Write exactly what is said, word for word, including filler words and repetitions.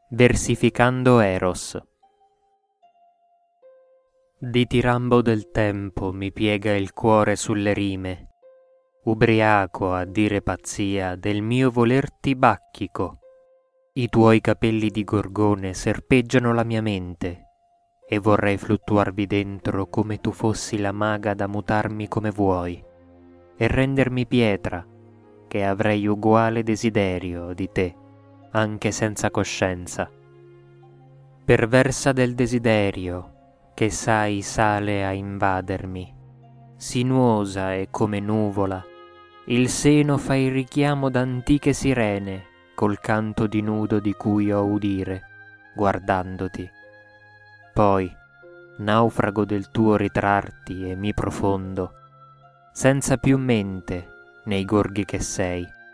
Versificando Eros. Ditirambo del tempo mi piega il cuore sulle rime, ubriaco a dire pazzia del mio volerti bacchico. I tuoi capelli di gorgone serpeggiano la mia mente e vorrei fluttuarvi dentro come tu fossi la maga da mutarmi come vuoi e rendermi pietra, che avrei uguale desiderio di te, anche senza coscienza. Perversa del desiderio, che sai sale a invadermi, sinuosa e come nuvola, il seno fa il richiamo d'antiche sirene col canto di nudo di cui ho udire, guardandoti. Poi, naufrago del tuo ritrarti e mi profondo, senza più mente nei gorghi che sei,